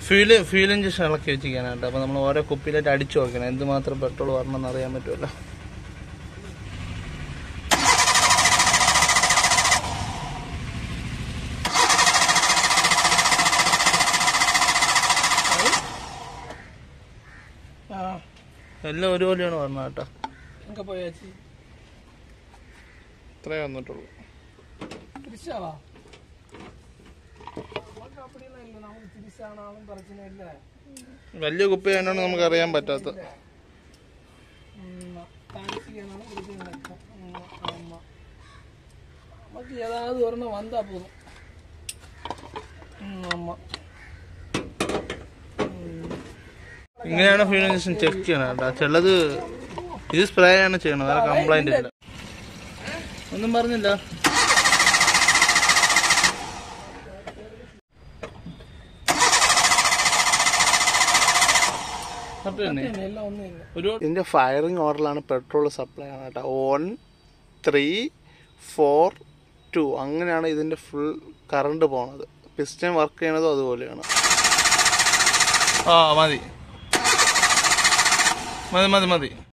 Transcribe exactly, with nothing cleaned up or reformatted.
Fuel fuel injection ഇളക്കി വെച്ചിരിക്കാനായിട്ട്. അപ്പോൾ നമ്മൾ ഓരോ കുപ്പിയിലായിട്ട് അടിച്ചു നോക്കണം എന്തുമാത്രം പെട്രോൾ വരണമെന്ന് അറിയാൻ പറ്റുമല്ലോ. എല്ലാം ഒരുപോലെയാണ് പറഞ്ഞ കേട്ടോ. ഇത്രേ വന്നിട്ടുള്ളൂ. വലിയ കുപ്പി ആയതുകൊണ്ട് നമുക്ക് അറിയാൻ പറ്റാത്ത. ஏதாவது ஒன்று வந்தா போதும். ஆமாம், ഇങ്ങനെയാണ് ഫ്യൂൽ ഇഞ്ചക്ഷൻ ചെക്ക് ചെയ്യണം കേട്ടോ. ചിലത് ഇത് സ്പ്രേ ആണ് ചെയ്യണത്, വേറെ കംപ്ലൈന്റ് ഇല്ല. ഒന്നും പറഞ്ഞില്ല. ഇതിന്റെ ഫയറിംഗ് ഓർഡറിലാണ് പെട്രോൾ സപ്ലൈ ആണ് കേട്ടോ. വൺ ത്രീ ഫോർ ടു അങ്ങനെയാണ് ഇതിന്റെ ഫുൾ കറണ്ട് പോണത്. പിസ്റ്റൺ വർക്ക് ചെയ്യണതും അതുപോലെയാണ്. ആ മതി മതി മതി മതി